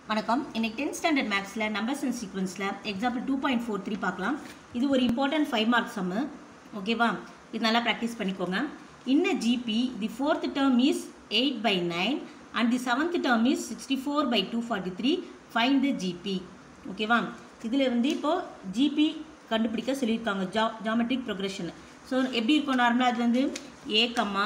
வணக்கம். இன்னைக்கு 10th standard மேக்ஸில் நம்பர்ஸ் அண்ட் சீக்வன்ஸில் எக்ஸாம்பிள் 2.43 பார்க்கலாம். இது ஒரு இம்பார்ட்டன்ட் 5 மார்க் சம்மு. ஓகேவா? இது நல்லா ப்ராக்டிஸ் பண்ணிக்கோங்க. In a GP, the fourth term is 8/9 and the seventh term is 64/243. Find the GP. ஓகேவா? இதில் வந்து இப்போது GP கண்டுபிடிக்க சொல்லியிருக்காங்க. Geometric progression. ஸோ எப்படி இருக்கும் நார்மலாக அது வந்து A,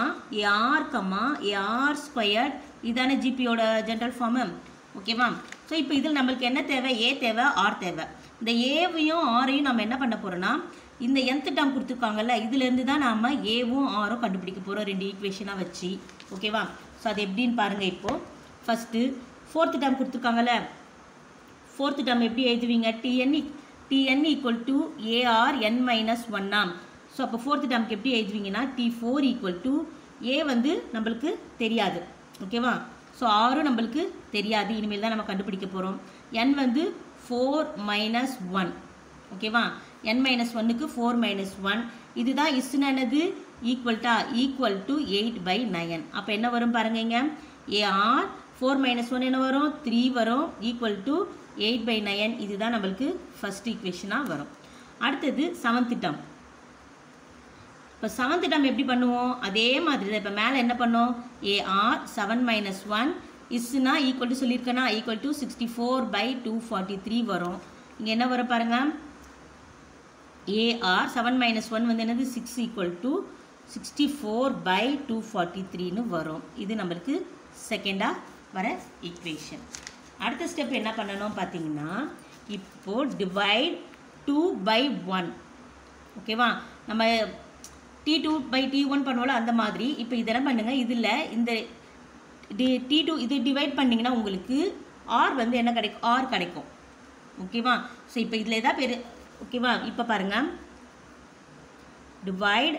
AR ஸ்கொயர் இதான ஜிபியோட ஜென்ரல் ஃபார்மு. ஓகேவா? ஸோ இப்போ இதில் நம்மளுக்கு என்ன தேவை? ஏ தேவை, ஆர் தேவை. இந்த ஏவையும் ஆரையும் நம்ம என்ன பண்ண போகிறோன்னா இந்த nth டேர்ம் கொடுத்துருக்காங்கல்ல இதுலேருந்து தான் நாம் ஏவும் ஆரும் கண்டுபிடிக்க போகிறோம், ரெண்டு ஈக்குவேஷனாக வச்சு. ஓகேவா? ஸோ அது எப்படின்னு பாருங்கள். இப்போது ஃபஸ்ட்டு ஃபோர்த்து டேர்ம் கொடுத்துருக்காங்கல்ல, ஃபோர்த்து டேர்ம் எப்படி எழுதுவீங்க? TN equal to AR n-1. So அப்போ ஃபோர்த்து டேர்முக்கு எப்படி எழுதுவீங்கன்னா T4 ஈக்குவல் டு ஏ வந்து நம்மளுக்கு தெரியாது. ஓகேவா? ஸோ ஆரும் நம்மளுக்கு தெரியாது, இனிமேல் தான் நம்ம கண்டுபிடிக்க போகிறோம். n வந்து 4-1. ஓகேவா? n-1க்கு 4-1 இதுதான் என்னது ஈக்குவல் டு 8/9. அப்போ என்ன வரும் பாருங்க, ஏஆர் 4-1 என்ன வரும்? 3 வரும், ஈக்குவல் டு 8/9. இதுதான் நம்மளுக்கு ஃபஸ்ட் ஈக்குவேஷனாக வரும். அடுத்தது செவன்த் டேர்ம். இப்போ செவன்த் டேர்ம் எப்படி பண்ணுவோம்? அதே மாதிரி தான். இப்போ மேலே என்ன பண்ணோம்? ஏஆர் 7-1 இஸ்னா ஈக்குவல் டு சொல்லியிருக்கேன்னா ஈக்குவல் டு 64/243 வரும். இங்கே என்ன வரும் பாருங்கள், ஏஆர் 7-1 வந்து என்னது 6 ஈக்குவல் டு 64/243ன்னு வரும். இது நம்மளுக்கு செகண்டாக வர ஈக்குவேஷன். அடுத்த ஸ்டெப் என்ன பண்ணணும் பார்த்தீங்கன்னா, இப்போது டிவைட் 2/1. ஓகேவா? நம்ம T2/T1 பண்ணுவோம்ல அந்த மாதிரி. இப்போ இதெல்லாம் பண்ணுங்கள். இதில் இந்த T2 இது டிவைட் பண்ணிங்கன்னா உங்களுக்கு ஆர் வந்து என்ன கிடைக்கும்? ஆர் கிடைக்கும். ஓகேவா? ஸோ இப்போ இதில் எதாவது பேர். ஓகேவா? இப்போ பாருங்கள், டிவைட்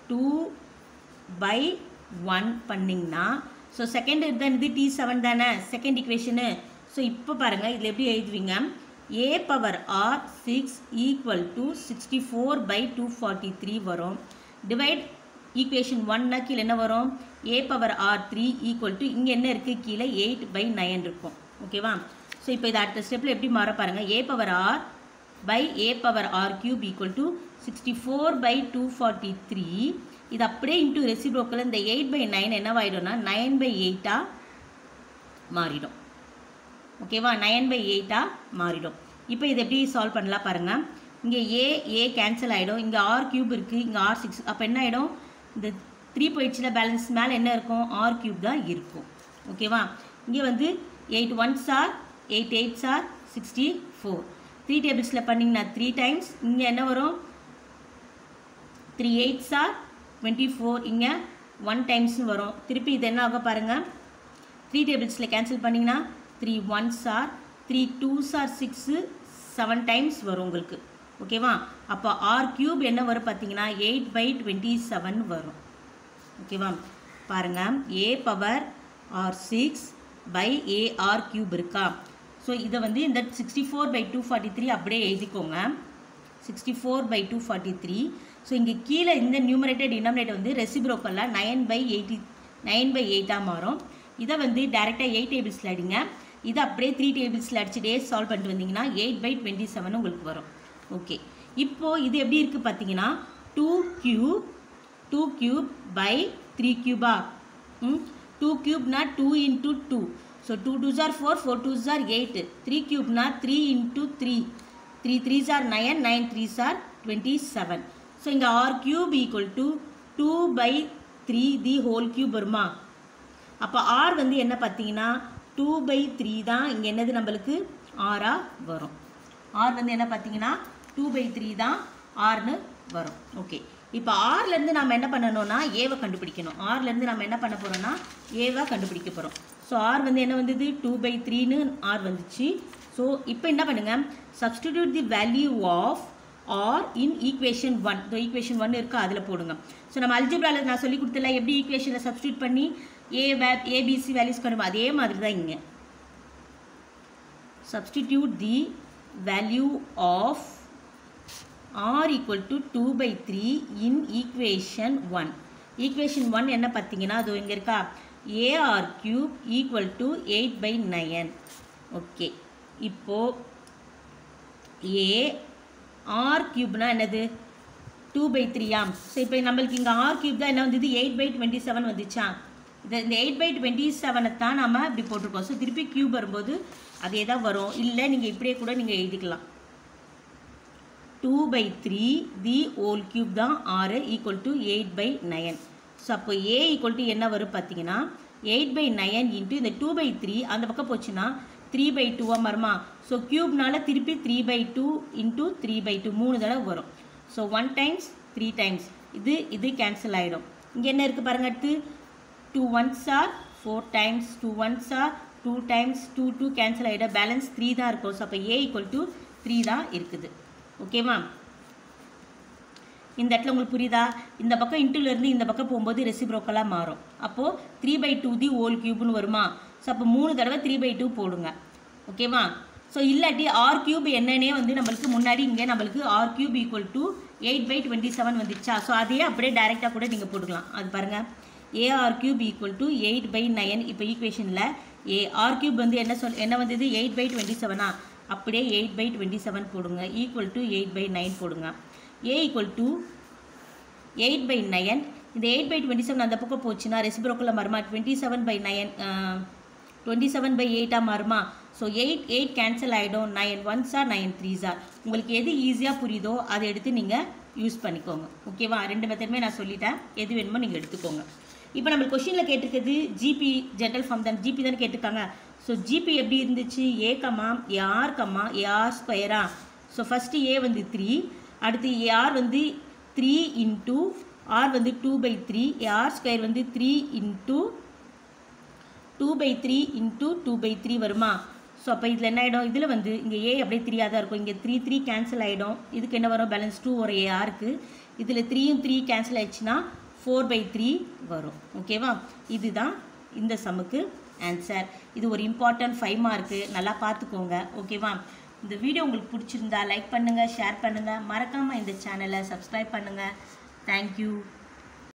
2/1 பண்ணிங்கன்னா ஸோ செகண்ட் இதுதான், இது T7 தானே செகண்ட் ஈக்குவேஷனு. ஸோ இப்போ பாருங்கள் இதில் எப்படி எழுதுவீங்க? A⁴ 6 ஈக்குவல் டு 64/243 வரும். டிவைட் ஈக்குவேஷன் 1னா கீழே என்ன வரும்? A⁴3 ஈக்குவல் டு இங்கே என்ன இருக்குது? கீழே 8/9 இருக்கும். ஓகேவா? ஸோ இப்போ இது அடுத்த ஸ்டெப்பில் எப்படி மாற பாருங்கள். A⁴A⁴³ equal to 64/243. இது அப்படியே இன்ட்டு ரெசிப்ரோக்கல் இந்த 8/9 என்னவாயிடும்னா 9/8 மாறிடும். ஓகேவா? 9/8 மாறிடும். இப்போ இது எப்படி சால்வ் பண்ணலாம் பாருங்கள். இங்கே ஏ கேன்சல் ஆகிடும், இங்கே R³ இருக்குது, இங்கே R6. அப்போ என்ன ஆகிடும்? இந்த 3 போயிடுச்சுல, பேலன்ஸ் மேலே என்ன இருக்கும்? R³ தான் இருக்கும். ஓகேவா? இங்கே வந்து 8 1s are 8 8s are 64. 3 டேபிள்ஸில் பண்ணிங்கன்னா 3 டைம்ஸ். இங்கே என்ன வரும்? 3 8s are 24. இங்கே 1 டைம்ஸ்னு வரும். திருப்பி இது என்ன ஆக பாருங்கள், 3 டேபிள்ஸில் கேன்சல் பண்ணிங்கன்னா 3 1s are 3 2s are 6 7 times வரும் உங்களுக்கு. ஓகேவா? அப்போ R³ என்ன வரும் பார்த்தீங்கன்னா 8/27 வரும். ஓகேவா? பாருங்கள், A⁴R6/AR³ இருக்கா? ஸோ இதை வந்து இந்த 64/243 அப்படியே எழுதிக்கோங்க. 64/243. ஸோ இங்கே கீழே இந்த நியூமரேட்டர் டினாமினேட்டர் வந்து ரெசிப்ரோக்கலாக 9/8 மாறும். இதை வந்து டேரெக்டாக 8 டேபிள்ஸில் அடிங்க. இதை அப்படியே 3 டேபிள்ஸில் அடிச்சுட்டே சால்வ் பண்ணிட்டு வந்தீங்கன்னா 8/27 உங்களுக்கு வரும். ஓகே, இப்போது இது எப்படி இருக்குது பார்த்தீங்கன்னா 2³/3³ 2³ 2 × 2. So 2 2s are 4 4 2s are 8. 3³ 3 × 3 3 3s are 9 9 3s are 27. So இங்கே R³ equal to 2/3 the whole cube வருமா? அப்போ R வந்து என்ன பார்த்தீங்கன்னா 2/3 தான். இங்கே என்னது நம்மளுக்கு ஆராக வரும். R வந்து என்ன பார்த்தீங்கன்னா 2/3 தான் ஆர்னு வரும். ஓகே, இப்போ ஆர்லேருந்து நம்ம என்ன பண்ணணும்னா ஏவை கண்டுபிடிக்கணும். ஆர்லேருந்து நம்ம என்ன பண்ண போகிறோம்னா ஏவை கண்டுபிடிக்க போகிறோம். ஸோ ஆர் வந்து என்ன வந்தது? 2/3ன்னு ஆர் வந்துச்சு. ஸோ இப்போ என்ன பண்ணுங்கள், substitute the value of R in equation 1. இந்த ஈக்குவேஷன் 1 இருக்கா, அதில் போடுங்க. ஸோ நம்ம அல்ஜிப்ராவில் நான் சொல்லி கொடுத்தல எப்படி ஈக்குவேஷனில் சப்ஸ்டியூட் பண்ணி ஏபிசி வேல்யூஸ் கண்டுபிடிக்கும், அதே மாதிரி தான் இங்கே. Substitute the value of r equal to 2/3 in equation 1. equation 1 என்ன பார்த்தீங்கன்னா அது இங்கே இருக்கா, AR³ equal to 8/9. ஓகே, இப்போது ஏ ஆர் கியூப்னா என்னது 2/3. ஸோ இப்போ நம்மளுக்கு இங்கே ஆர் கியூப் தான் என்ன வந்தது 8/27 வந்துச்சா. இந்த 8/27 தான் நம்ம இப்படி போட்டிருக்கோம். ஸோ திருப்பி கியூப் வரும்போது அதே தான் வரும். இல்லை நீங்கள் இப்படியே கூட நீங்கள் எழுதிக்கலாம். 2/3 தி ஹோல் கியூப் தான் 6 = 8/9. ஸோ அப்போ ஏ = என்ன வரும் பார்த்தீங்கன்னா 8/9 இன்ட்டு இந்த 2/3 அந்த பக்கம் போச்சுன்னா 3/2 வருமா. ஸோ கியூப்னால திருப்பி 3/2 இன்ட்டு 3/2 3 தடவை வரும். ஸோ 1 டைம்ஸ் 3 டைம்ஸ் இது கேன்சல் ஆகிடும். இங்கே என்ன இருக்குது பாருங்கள், அடுத்து 2 1s are 4 times 2 1s are 2 times 2 2 cancel ஆகிடும். பேலன்ஸ் 3 தான் இருக்கும். ஸோ அப்போ ஏ = 3 தான் இருக்குது. ஓகேவா. இந்த இடத்துல உங்களுக்கு புரியுதா, இந்த பக்கம் இன்ட்டுலேருந்து இந்த பக்கம் போகும்போது ரெசிப்ரோக்கலாக மாறும். அப்போது 3/2 தி ஹோல் கியூப்னு வருமா. ஸோ அப்போ 3 தடவை 3/2 போடுங்க. ஓகேவா. ஸோ இல்லாட்டி ஆர் கியூப் என்னன்னே வந்து நம்மளுக்கு முன்னாடி இங்கே நம்மளுக்கு ஆர் கியூப் = 8/27 வந்துச்சா. ஸோ அதையே அப்படியே டைரெக்டாக கூட நீங்கள் போட்டுக்கலாம். அது பாருங்கள், ஏஆர் கியூப் = 8/9. இப்போ ஈக்குவேஷனில் ஏஆர் கியூப் வந்து என்ன வந்தது 8/27. அப்படியே 8/27 போடுங்க = 8/9 போடுங்க. ஏ = 8/9. இந்த 8/27 அந்த பக்கம் போச்சுன்னா ரெசிப்ரோக்கலில் மாறுமா 27/8 மாறுமா. ஸோ 8 கேன்சல் ஆகிடும். 9 1s are 9 3s are. உங்களுக்கு எது ஈஸியாக புரியுதோ அதை எடுத்து நீங்கள் யூஸ் பண்ணிக்கோங்க. ஓகேவா. 2 மெத்தடுமே நான் சொல்லிட்டேன், எது வேணுமோ நீங்கள் எடுத்துக்கோங்க. இப்போ நம்ம கொஷினில் கேட்டிருக்கிறது ஜிபி ஜென்ரல் ஃபார்ம் தான், ஜிபி தானே கேட்டிருக்காங்க. ஸோ ஜிபி எப்படி இருந்துச்சு, ஏஆர் ஸ்கொயரா. ஸோ ஃபஸ்ட்டு ஏ வந்து 3, அடுத்து ஏஆர் வந்து 3 இன்ட்டு ஆர் வந்து 2/3, ஏஆர் ஸ்கொயர் வந்து 3 இன்ட்டு 2/3 இன்ட்டு 2/3 வருமா. ஸோ அப்போ இதில் என்ன ஆகிடும், இதில் வந்து இங்கே ஏ அப்படியே 3 தான் இருக்கும். இங்கே 3 3 கேன்சல் ஆகிடும். இதுக்கு என்ன வரும், பேலன்ஸ் 2 ஒரு ஏஆருக்கு. இதில் 3யும் 3 கேன்சல் ஆகிடுச்சுன்னா 4/3 வரும். ஓகேவா. இதுதான் இந்த சம்முக்கு ஆன்சர். இது ஒரு இம்பார்ட்டன்ட் 5 மார்க்கு, நல்லா பார்த்துக்கோங்க. ஓகேவா. இந்த வீடியோ உங்களுக்கு பிடிச்சிருந்தா லைக் பண்ணுங்கள், ஷேர் பண்ணுங்கள், மறக்காமல் இந்த சேனலை சப்ஸ்கிரைப் பண்ணுங்கள். தேங்க்யூ.